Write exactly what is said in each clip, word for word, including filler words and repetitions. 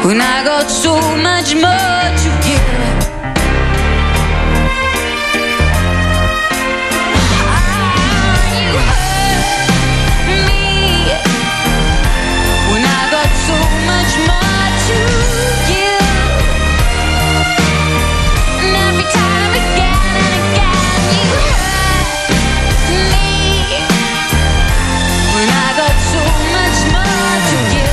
when I got so much more to give. Ah, you hurt me when I got so much more to give. And every time again and again you hurt me when I got so much more to give.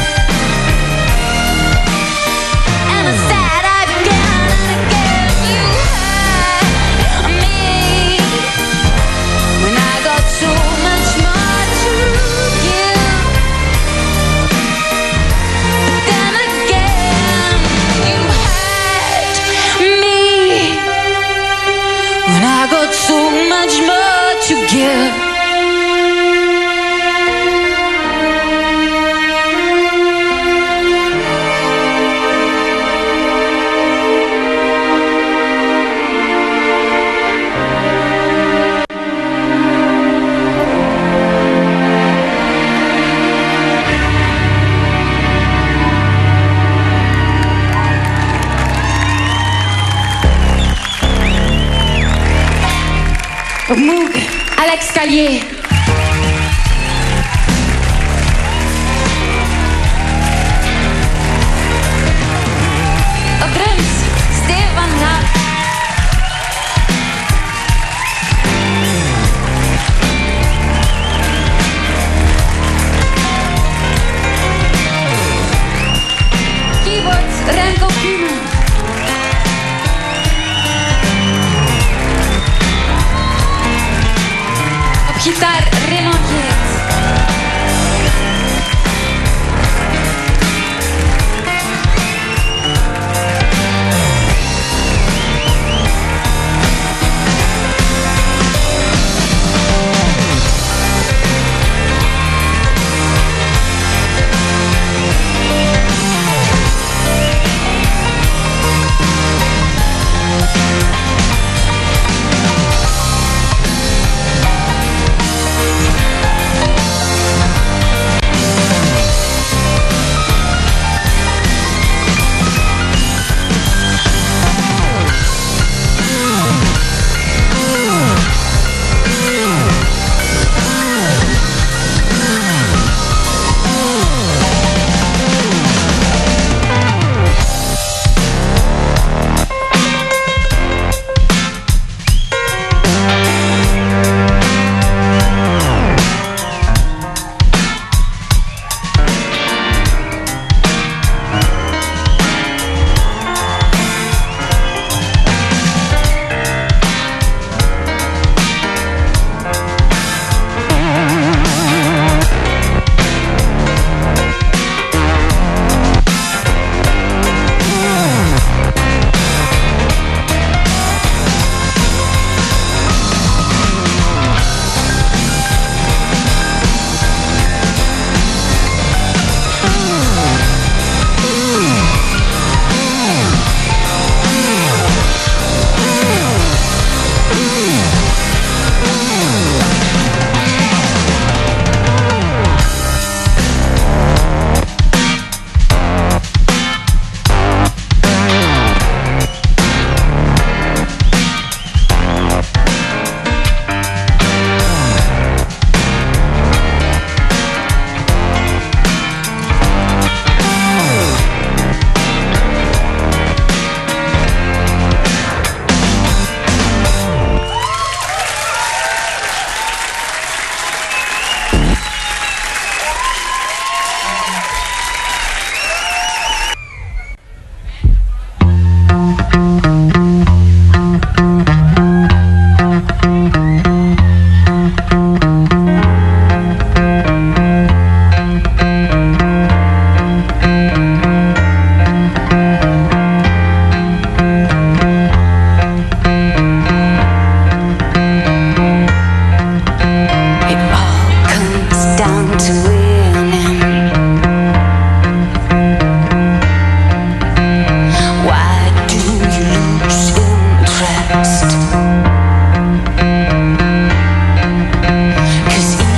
And I said again and again you hurt me when I got so much more to give. Then again you hurt me when I got so much more to give. Moog, Alex Calier. Op drums, Stefan Raab. Keyboards, Renko Kuhn. Gitaar Raymond Geert.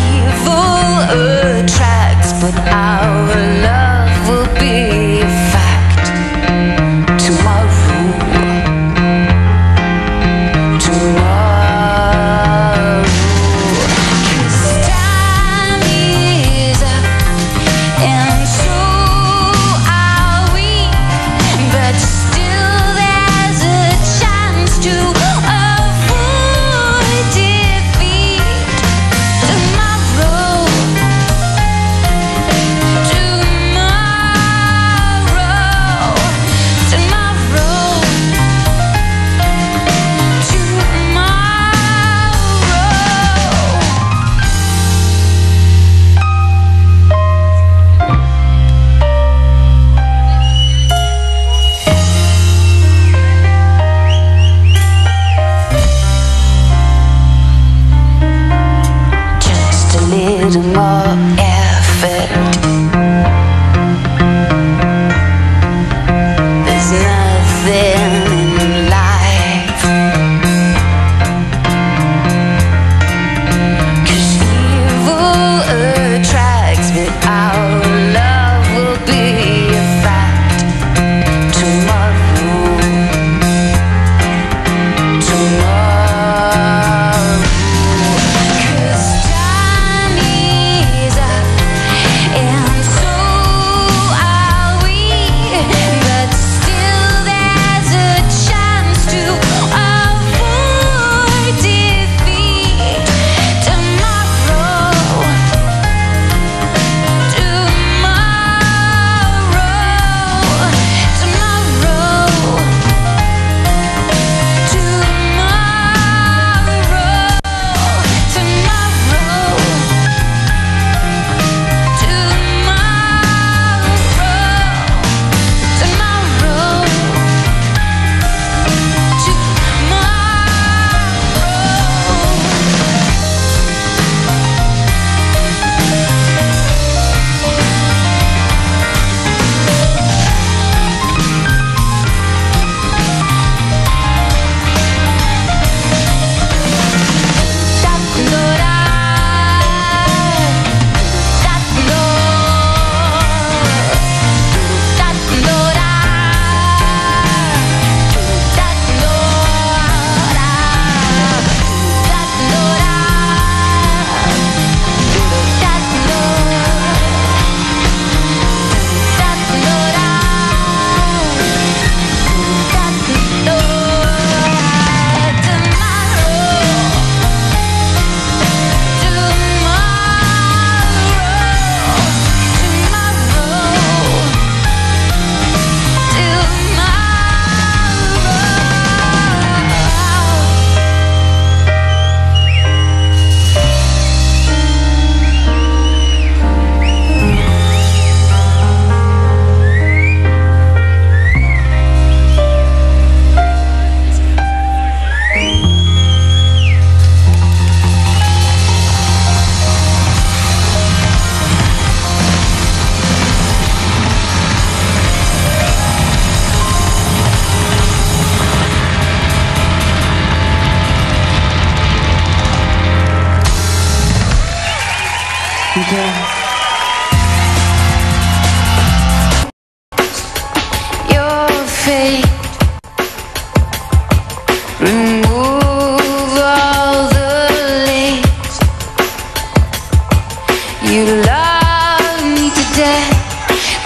But our love will be fine.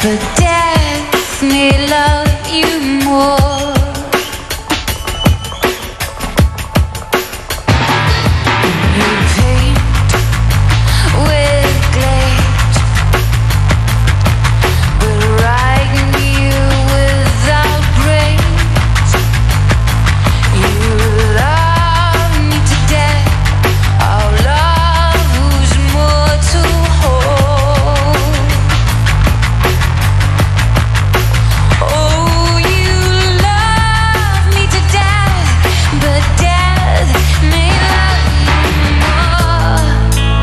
but death may love you more. You paint with glaze, but write you without grace. You love me to death, our love who's more to hold. Oh, you love me to death, but death may love you more.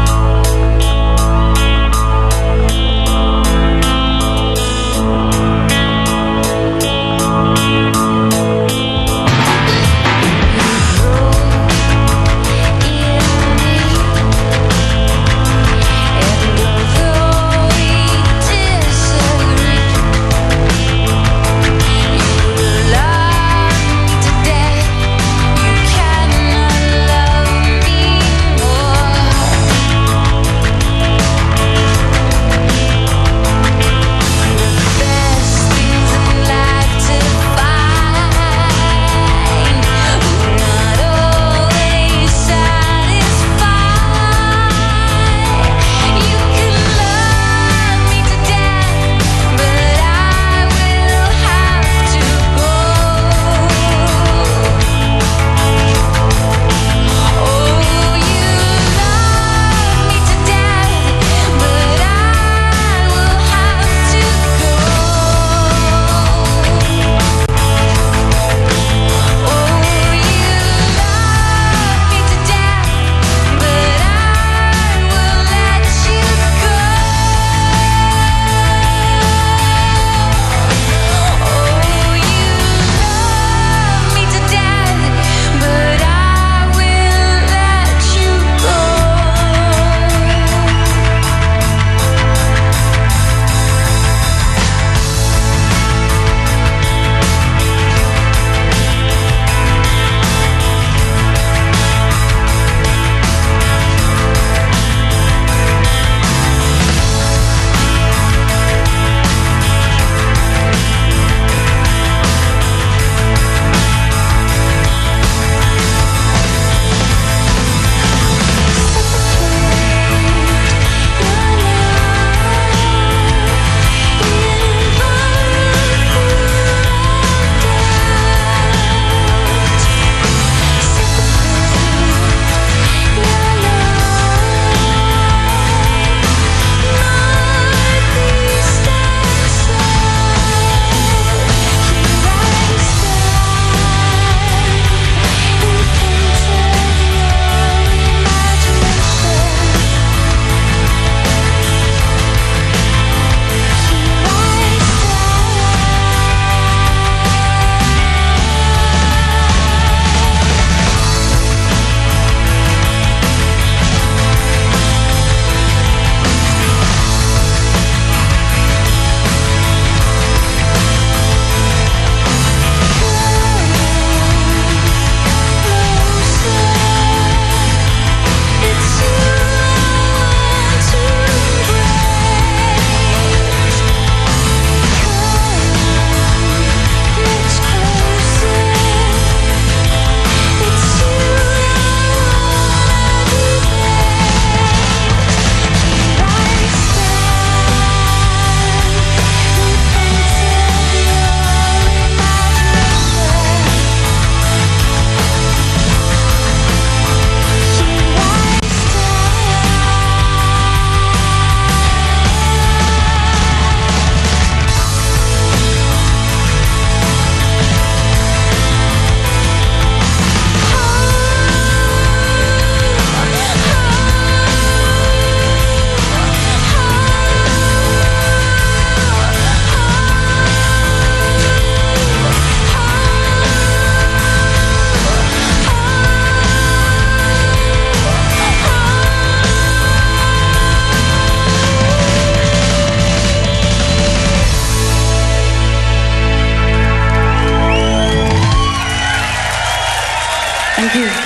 Thank you.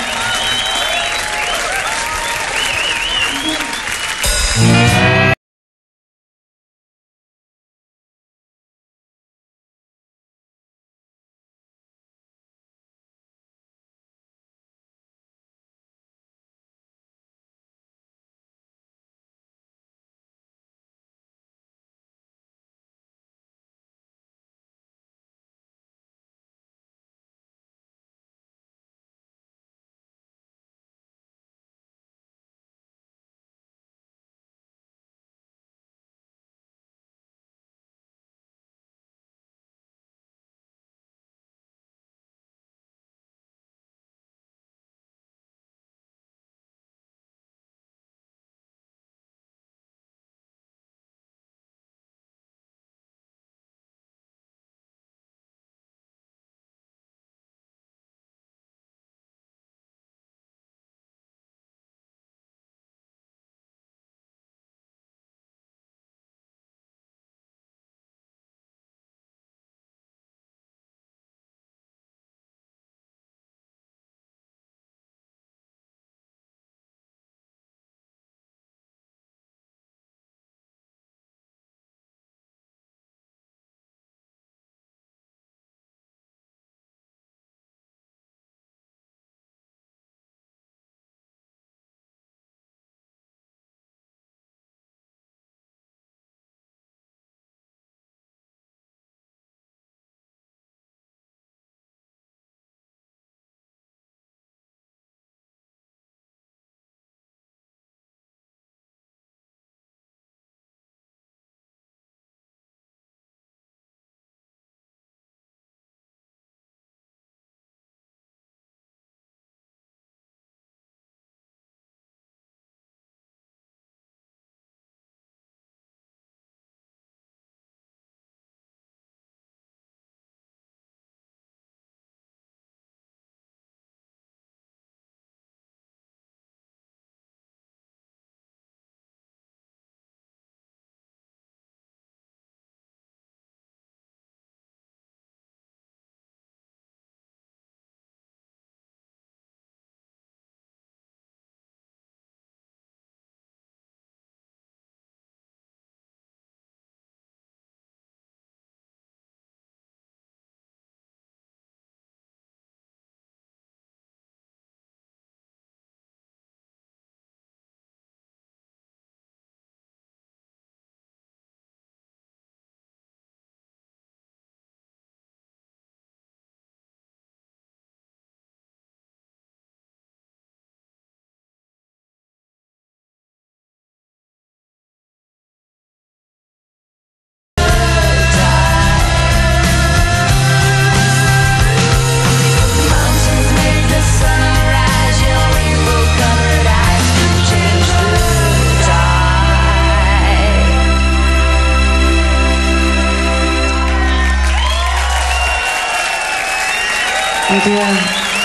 Dankjewel.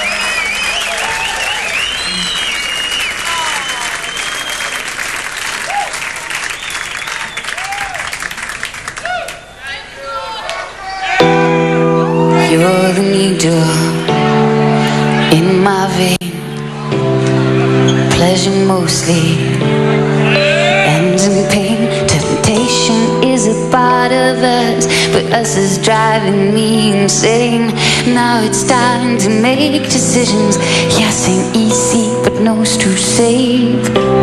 You're the needle in my vein. Pleasure mostly ends in pain. Temptation is a part of us, but us is driving me insane. Now it's time to make decisions. Yes, ain't easy, but knows to save.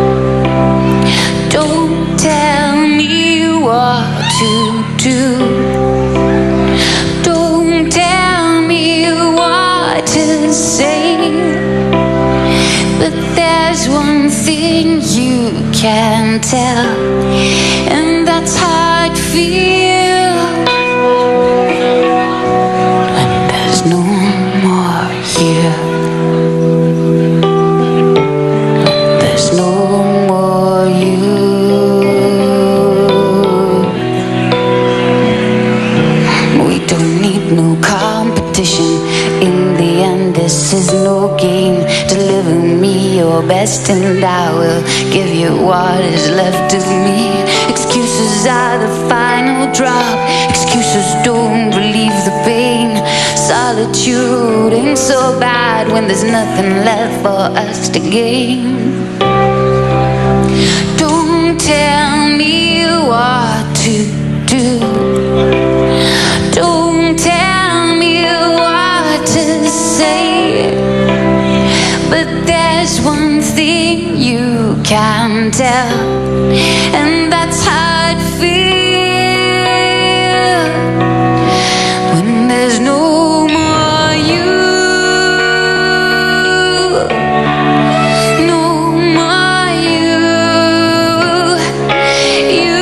Don't tell me what to do. Don't tell me what to say. But there's one thing you can tell, and that's how I'd feel when there's no more you. When there's no more you. We don't need no competition. In the end, this is no game. Deliver me your best and I will give you what is left of me. Excuses are the final drop. Excuses don't relieve the pain. Solitude ain't so bad when there's nothing left for us to gain. Don't tell me what to do. Don't tell me what to say. But there's one thing you can tell, and that's how I'd feel when there's no more you. No more you. You.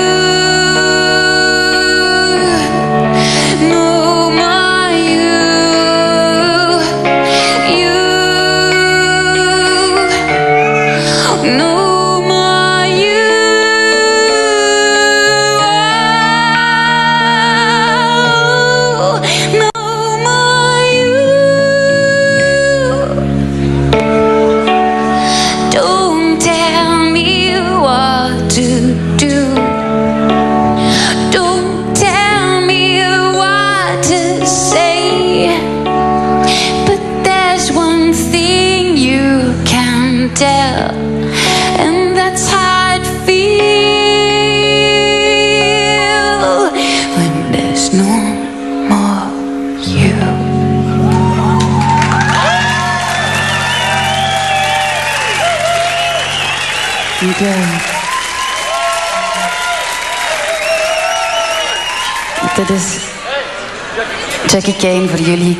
No more you. You. No more you. No more you. Don't tell me what to do. Don't tell me what to say. But there's one thing you can tell, and that's how I'd feel when there's no more you. Dankjewel. Dit is Jackie Kane voor jullie.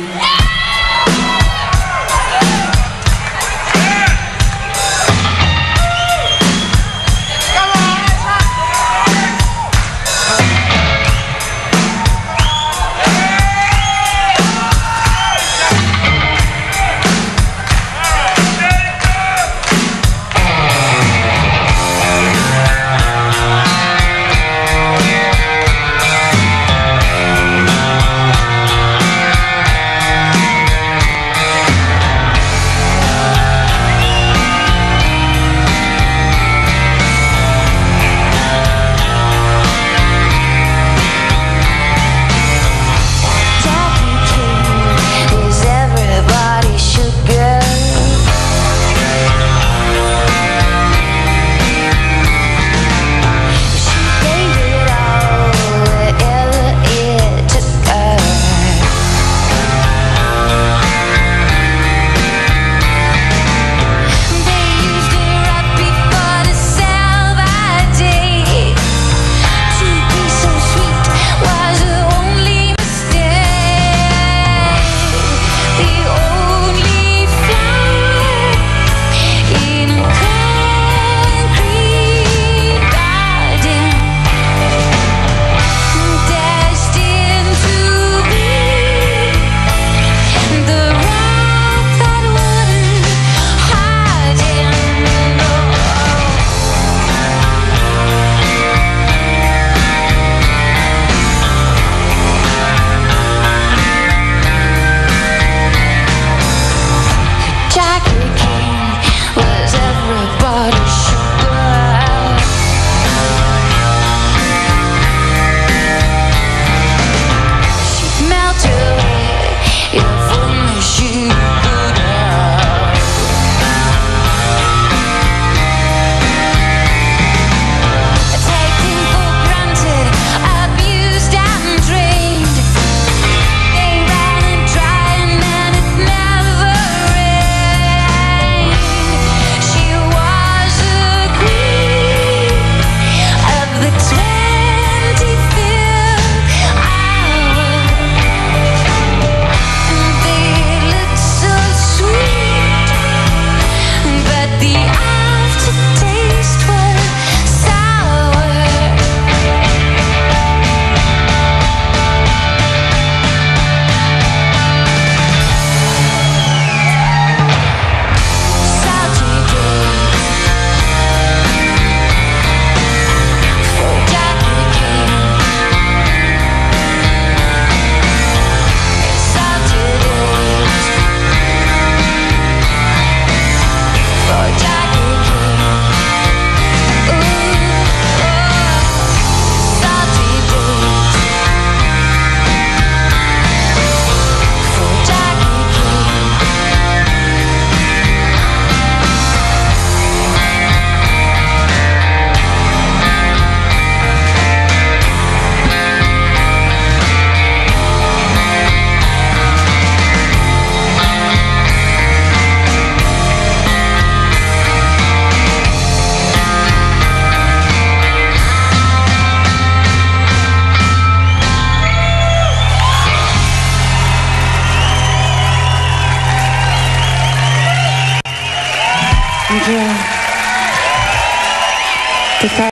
you.